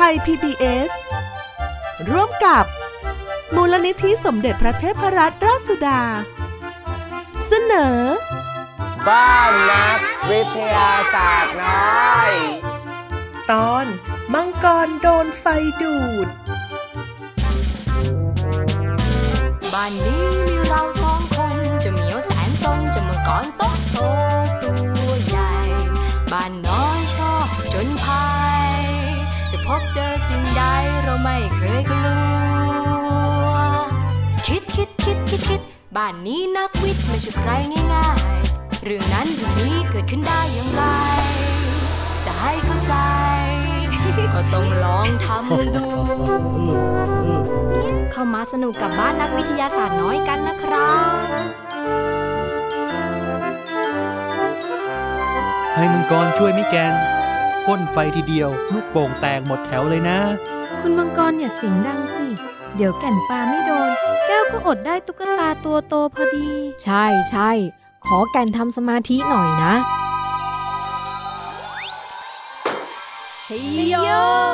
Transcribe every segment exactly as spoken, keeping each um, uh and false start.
ย พี บี เอส ร่วมกับมูลนิธิสมเด็จพระเทพรัตนราชสุดาเสนอบ้านนักวิทยาศาสตร์น้อยตอนมังกรโดนไฟดูดบ้านนี้มีเราสองคนจะเหมียวแสนซนจะมังกรโตโตตัวใหญ่บ้านน้อยชอบจนภัยจะพบเจอสิ่งใดเราไม่เคยกลัวคิดคิดคิดคิดคิดบ้านนี้นักวิทย์ไม่ใช่ใครง่ายๆเรื่องนั้นเรื่องนี้เกิดขึ้นได้อย่างไรจะให้เข้าใจก็ต้องลองทำดูเข้ามาสนุกกับบ้านนักวิทยาศาสตร์น้อยกันนะครับให้มังกรช่วยไม่แกนพ่นไฟทีเดียวลูกโป่งแตกหมดแถวเลยนะคุณมังกรอย่าเสียงดังสิเดี๋ยวแก่นปลาไม่โดนแก้วก็อดได้ตุ๊กตาตัวโตพอดีใช่ใช่ขอแก่นทำสมาธิหน่อยนะเฮ้ยโย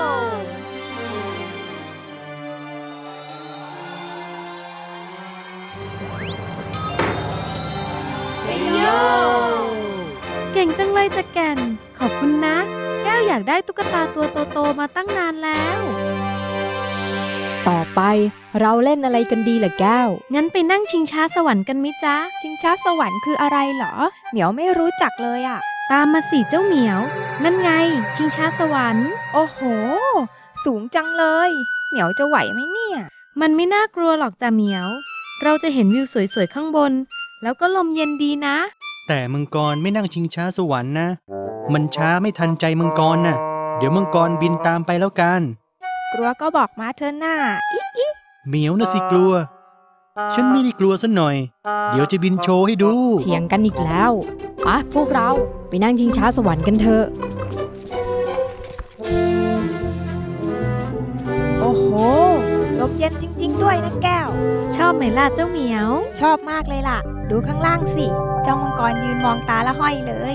เก่งจังเลยจะแก่นขอบคุณนะแก้วอยากได้ตุ๊กตาตัวโตๆมาตั้งนานแล้วต่อไปเราเล่นอะไรกันดีล่ะแก้วงั้นไปนั่งชิงช้าสวรรค์กันมิจ๊ะชิงช้าสวรรค์คืออะไรเหรอเหมียวไม่รู้จักเลยอ่ะตามมาสิเจ้าเหมียวนั่นไงชิงช้าสวรรค์โอ้โหสูงจังเลยเหมียวจะไหวไหมเนี่ยมันไม่น่ากลัวหรอกจ้ะเหมียวเราจะเห็นวิวสวยๆข้างบนแล้วก็ลมเย็นดีนะแต่มังกรไม่นั่งชิงช้าสวรรค์นะมันช้าไม่ทันใจมังกรน่ะเดี๋ยวมังกรบินตามไปแล้วกันกลัวก็บอกมาเธอหน้าอิอิเหมียวน่ะสิกลัวฉันไม่ได้กลัวซะหน่อยเดี๋ยวจะบินโชว์ให้ดูเถียงกันอีกแล้วอ่ะพวกเราไปนั่งชิงช้าสวรรค์กันเถอะโอ้โหลมเย็นจริงๆด้วยนะแก้วชอบไหมล่ะเจ้าเหมียวชอบมากเลยล่ะดูข้างล่างสิเจ้ามังกรยืนมองตาละห้อยเลย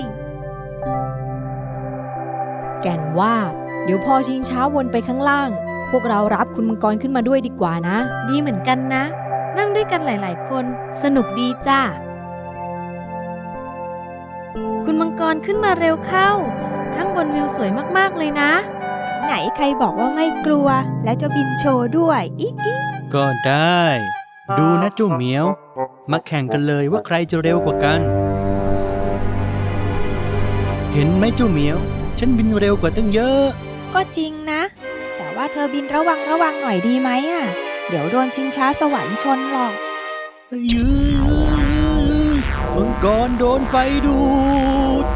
แก่นว่าเดี๋ยวพอชิงช้าวนไปข้างล่างพวกเรารับคุณมังกรขึ้นมาด้วยดีกว่านะดีเหมือนกันนะนั่งด้วยกันหลายๆคนสนุกดีจ้าคุณมังกรขึ้นมาเร็วเข้าข้างบนวิวสวยมากๆเลยนะไหนใครบอกว่าไม่กลัวแล้วจะบินโชว์ด้วยอิอิก็ได้ดูนะเจ้าเหมียวมาแข่งกันเลยว่าใครจะเร็วกว่ากันเห็นไหมเจ้าเหมียวฉันบินเร็วกว่าตั้งเยอะก็จริงนะแต่ว่าเธอบินระวังระวังหน่อยดีไหมอ่ะเดี๋ยวโดนชิงช้าสวรรค์ชนหรอกยืนมังกรโดนไฟดูด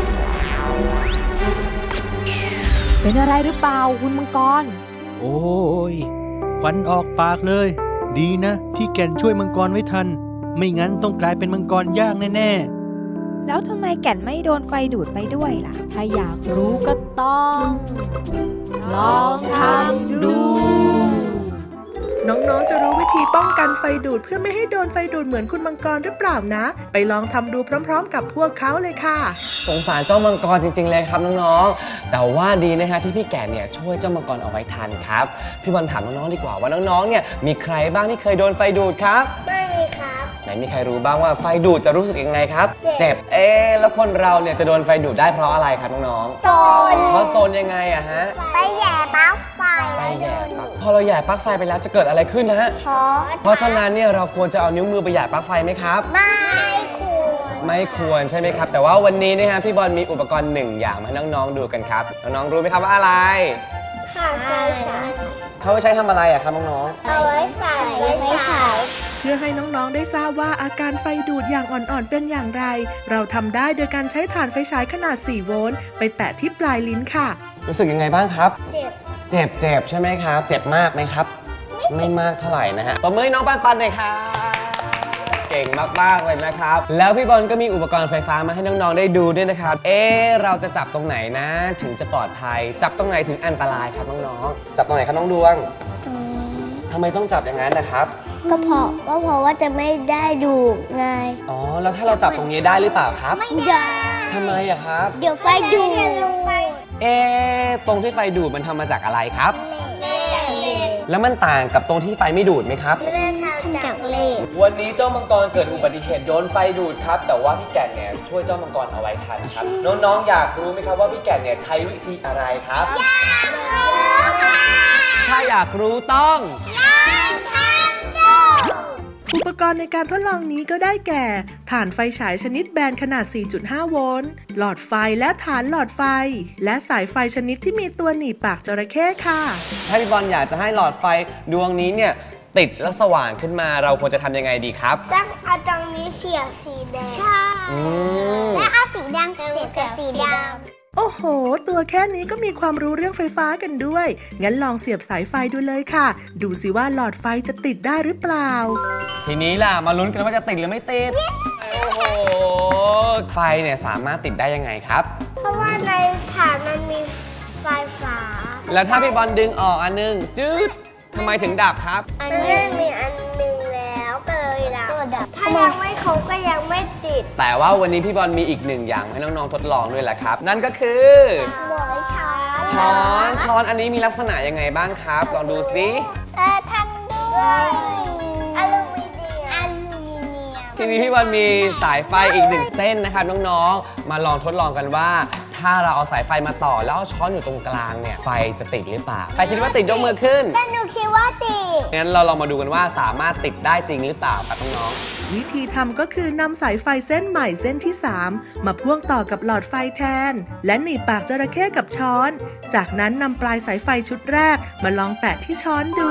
เป็นอะไรหรือเปล่าคุณมังกรโอ้ยควันออกปากเลยดีนะที่แก่นช่วยมังกรไว้ทันไม่งั้นต้องกลายเป็นมังกรย่างแน่ๆแล้วทำไมแก่นไม่โดนไฟดูดไปด้วยล่ะถ้าอยากรู้ก็ต้องลองทำดูน้องๆจะรู้วิธีป้องกันไฟดูดเพื่อไม่ให้โดนไฟดูดเหมือนคุณมังกรหรือเปล่านะไปลองทำดูพร้อมๆกับพวกเขาเลยค่ะสงสารเจ้ามังกรจริงๆเลยครับน้องๆแต่ว่าดีนะฮะที่พี่แก่เนี่ยช่วยเจ้ามังกรเอาไว้ทันครับพี่บอลถามน้องๆดีกว่าว่าน้องๆเนี่ยมีใครบ้างที่เคยโดนไฟดูดครับไม่มีครับไหนมีใครรู้บ้างว่าไฟดูดจะรู้สึกยังไงครับเจ็บเอ๊ะแล้วคนเราเนี่ยจะโดนไฟดูดได้เพราะอะไรครับน้องๆโซนเพราะโซนยังไงอะฮะไปแย่ปลั๊กไฟไปแย่ปลั๊กพอเราแย่ปลั๊กไฟไปแล้วจะเกิดอะไรขึ้นนะฮะช็อตเพราะฉะนั้นเนี่ยเราควรจะเอานิ้วมือไปแย่ปลั๊กไฟไหมครับไม่ควรไม่ควรใช่ไหมครับแต่ว่าวันนี้นะฮะพี่บอลมีอุปกรณ์หนึ่งอย่างมาให้น้องๆดูกันครับน้องๆรู้ไหมครับว่าอะไรถ่านไฟฉายเขาใช้ทำอะไรอะครับน้องๆเอาไว้ใส่ไว้ฉายเพื่อให้น้องๆได้ทราบว่าอาการไฟดูดอย่างอ่อนๆเป็นอย่างไรเราทำได้โดยการใช้ถ่านไฟฉายขนาดสี่โวลต์ไปแตะที่ปลายลิ้นค่ะรู้สึกยังไงบ้างครับเจ็บเจ็บเจ็บใช่ไหมครับเจ็บมากไหมครับไม่มากเท่าไหร่นะฮะตบมือให้น้องปันปันหน่อยครับเก่งมากๆเลยนะครับแล้วพี่บอลก็มีอุปกรณ์ไฟฟ้ามาให้น้องๆได้ดูด้วยนะครับเอ๊ะเราจะจับตรงไหนนะถึงจะปลอดภัยจับตรงไหนถึงอันตรายครับน้องๆจับตรงไหนครับน้องดวงทำไมต้องจับอย่างนั้นนะครับก็เพราะก็เพราะว่าจะไม่ได้ดูไงอ๋อแล้วถ้าเราจับตรงนี้ได้หรือเปล่าครับไม่ได้ทำไมอะครับเดี๋ยวไฟดูดเอ๊ะตรงที่ไฟดูดมันทำมาจากอะไรครับแล้วมันต่างกับตรงที่ไฟไม่ดูดไหมครับทำจากเหล็กวันนี้เจ้ามังกรเกิดอุบัติเหตุโดนไฟดูดครับแต่ว่าพี่แก่นเนี่ยช่วยเจ้ามังกรเอาไว้ทันครับน้องๆอยากรู้ไหมครับว่าพี่แก่นเนี่ยใช้วิธีอะไรครับอยากรู้ถ้าอยากรู้ต้องอุปกรณ์ในการทดลองนี้ก็ได้แก่ถ่านไฟฉายชนิดแบนขนาด สี่จุดห้า โวลต์ หลอดไฟและฐานหลอดไฟและสายไฟชนิดที่มีตัวหนีบปากจระเข้ค่ะถ้าพี่บอลอยากจะให้หลอดไฟดวงนี้เนี่ยติดแล้วสว่างขึ้นมาเราควรจะทำยังไงดีครับต้องเอาตรงนี้เสียบสีแดงใช่และเอาสีแดงเสียบกับสีดำโอ้โหตัวแค่นี้ก็มีความรู้เรื่องไฟฟ้ากันด้วยงั้นลองเสียบสายไฟดูเลยค่ะดูสิว่าหลอดไฟจะติดได้หรือเปล่าทีนี้ล่ะมาลุ้นกันว่าจะติดหรือไม่ติดโอ้โหไฟเนี่ยสามารถติดได้ยังไงครับเพราะว่าในฐานมันมีไฟฟ้าแล้วถ้าพี่บอลดึงออกอันนึงจืดทำไมถึงดับครับมันไม่มีอันนึงแล้วก็เลยดับถ้ายังไม่ครบก็ยังไม่ติดแต่ว่าวันนี้พี่บอลมีอีกหนึ่งอย่างให้น้องๆทดลองด้วยแหละครับนั่นก็คือหมอยช้อนช้อนช้อนอันนี้มีลักษณะยังไงบ้างครับลองดูสิเออทำด้วยอลูมิเนียมอลูมิเนียมทีนี้พี่บอลมีสายไฟอีกหนึ่งเส้นนะครับน้องๆมาลองทดลองกันว่าถ้าเราเอาสายไฟมาต่อแล้วเอาช้อนอยู่ตรงกลางเนี่ยไฟจะติดหรือเปล่าใครคิดว่าติดยกมือขึ้นแต่หนูคิดว่าติดงั้นเราลองมาดูกันว่าสามารถติดได้จริงหรือเปล่าครับน้องๆวิธีทำก็คือนำสายไฟเส้นใหม่เส้นที่สามมาพ่วงต่อกับหลอดไฟแทนและหนีบปากจระเข้กับช้อนจากนั้นนำปลายสายไฟชุดแรกมาลองแตะที่ช้อนดู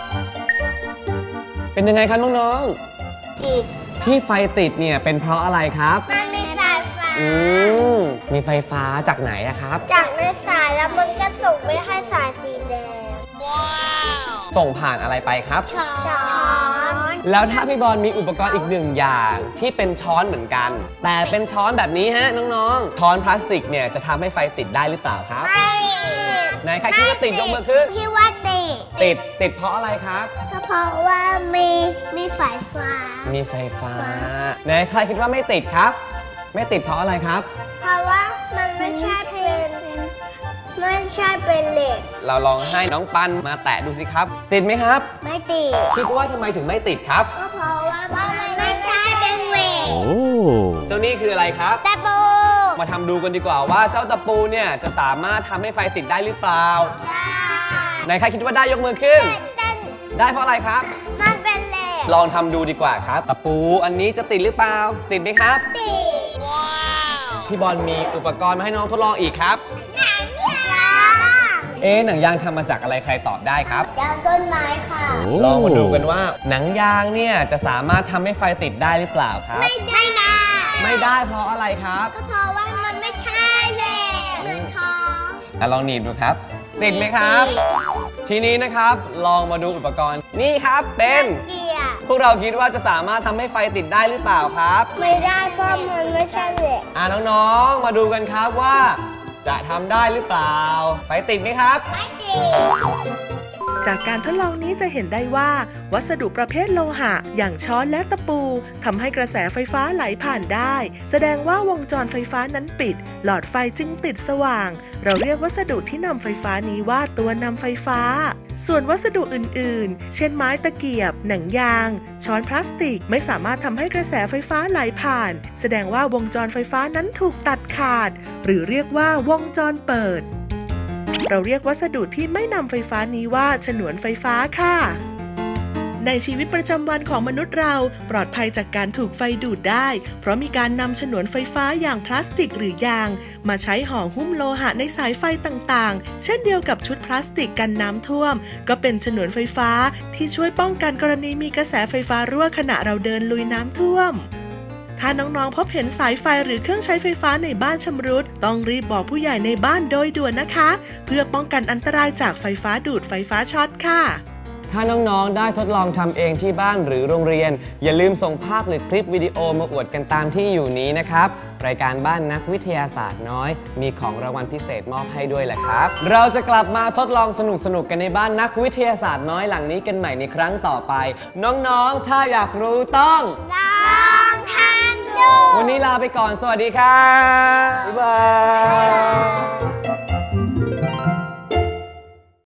เป็นยังไงครับน้องๆติดที่ไฟติดเนี่ยเป็นเพราะอะไรครับมันมีสายไฟอืมมีไฟฟ้าจากไหนอะครับจากในสายแล้วมันก็ส่งไปให้สายสีแดงว้าวส่งผ่านอะไรไปครับช้อนแล้วถ้าพี่บอลมีอุปกรณ์อีกหนึ่งอย่างที่เป็นช้อนเหมือนกันแต่เป็นช้อนแบบนี้ฮะน้องๆช้อนพลาสติกเนี่ยจะทำให้ไฟติดได้หรือเปล่าครับไม่ไหนใครคิดว่าติดยกมือขึ้นพี่ว่าติดติดติดเพราะอะไรครับก็เพราะว่ามีมีไฟฟ้ามีไฟฟ้าไหนใครคิดว่าไม่ติดครับไม่ติดเพราะอะไรครับเพราะว่ามันไม่ใช่เป็นไม่ใช่เป็นเหล็กเราลองให้น้องปันมาแตะดูสิครับติดไหมครับไม่ติดคิดว่าทำไมถึงไม่ติดครับก็เพราะว่ามันไม่ใช่เป็นเหล็กโอ้เจ้านี่คืออะไรครับตะปูมาทำดูกันดีกว่าว่าเจ้าตะปูเนี่ยจะสามารถทำให้ไฟติดได้หรือเปล่าได้ไหนใครคิดว่าได้ยกมือขึ้นได้เพราะอะไรครับมันเป็นเหล็กลองทำดูดีกว่าครับตะปูอันนี้จะติดหรือเปล่าติดไหมครับติดว้าวพี่บอลมีอุปกรณ์มาให้น้องทดลองอีกครับหนังยางเอ๊ะหนังยางทำมาจากอะไรใครตอบได้ครับยางต้นไม้ค่ะลองมาดูกันว่าหนังยางเนี่ยจะสามารถทำให้ไฟติดได้หรือเปล่าครับไม่ได้ไม่ได้เพราะอะไรครับก็เพราะว่ามันไม่ใช่เหล็กเหมือนช้อนลองหนีบดูครับติดไหมครับทีนี้นะครับลองมาดูอุปกรณ์นี่ครับเป็นพวกเราคิดว่าจะสามารถทำให้ไฟติดได้หรือเปล่าครับไม่ได้เพราะมันไม่ใช่เหล็กอ่าน้องๆมาดูกันครับว่าจะทำได้หรือเปล่าไฟติดไหมครับไม่ติดจากการทดลองนี้จะเห็นได้ว่าวัสดุประเภทโลหะอย่างช้อนและตะปูทำให้กระแสไฟฟ้าไหลผ่านได้แสดงว่าวงจรไฟฟ้านั้นปิดหลอดไฟจึงติดสว่างเราเรียกวัสดุที่นำไฟฟ้านี้ว่าตัวนำไฟฟ้าส่วนวัสดุอื่นๆเช่นไม้ตะเกียบหนังยางช้อนพลาสติกไม่สามารถทำให้กระแสไฟฟ้าไหลผ่านแสดงว่าวงจรไฟฟ้านั้นถูกตัดขาดหรือเรียกว่าวงจรเปิดเราเรียกวัสดุที่ไม่นำไฟฟ้านี้ว่าฉนวนไฟฟ้าค่ะในชีวิตประจำวันของมนุษย์เราปลอดภัยจากการถูกไฟดูดได้เพราะมีการนำฉนวนไฟฟ้าอย่างพลาสติกหรือยางมาใช้ห่อหุ้มโลหะในสายไฟต่างๆเช่นเดียวกับชุดพลาสติกกันน้ำท่วมก็เป็นฉนวนไฟฟ้าที่ช่วยป้องกันกรณีมีกระแสไฟฟ้ารั่วขณะเราเดินลุยน้ำท่วมถ้าน้องๆพบเห็นสายไฟหรือเครื่องใช้ไฟฟ้าในบ้านชำรุดต้องรีบบอกผู้ใหญ่ในบ้านโดยด่วนนะคะเพื่อป้องกันอันตรายจากไฟฟ้าดูดไฟฟ้าช็อตค่ะถ้าน้องๆได้ทดลองทำเองที่บ้านหรือโรงเรียนอย่าลืมส่งภาพหรือคลิปวิดีโอมาอวดกันตามที่อยู่นี้นะครับรายการบ้านนักวิทยาศาสตร์น้อยมีของรางวัลพิเศษมอบให้ด้วยแหละครับเราจะกลับมาทดลองสนุกๆกันในบ้านนักวิทยาศาสตร์น้อยหลังนี้กันใหม่ในครั้งต่อไปน้องๆถ้าอยากรู้ต้องลองทำดูวันนี้ลาไปก่อนสวัสดีครับบ๊ายบาย